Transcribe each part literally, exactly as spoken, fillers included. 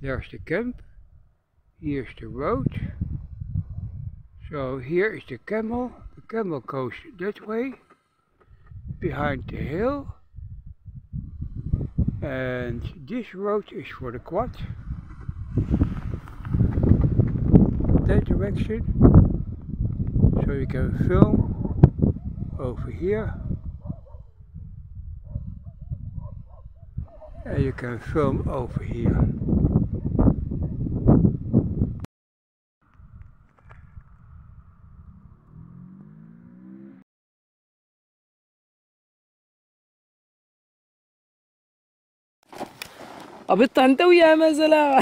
There's the camp. Here's the road. So here is the camel. The camel goes that way, behind the hill. And this road is for the quad. That direction. So you can film over here. And you can film over here. أبط أنت ويا مزلا.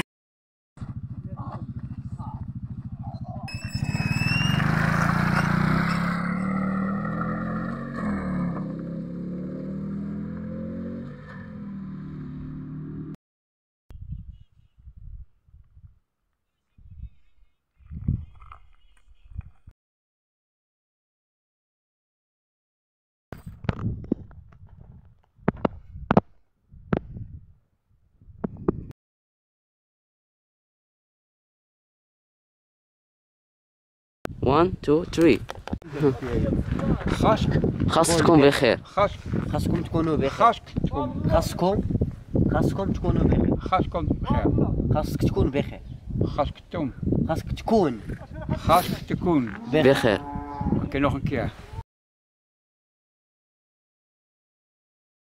one, two, three. خاصك خاص تكون بخير. خاصك خاصكم تكونوا بخير. خاصك تكون خاصكم خاصكم تكونوا بخير. خاصكم بخير. خاصك تكون بخير. خاصك تكون خاصك تكون خاصك تكون بخير. Oké, nog een keer.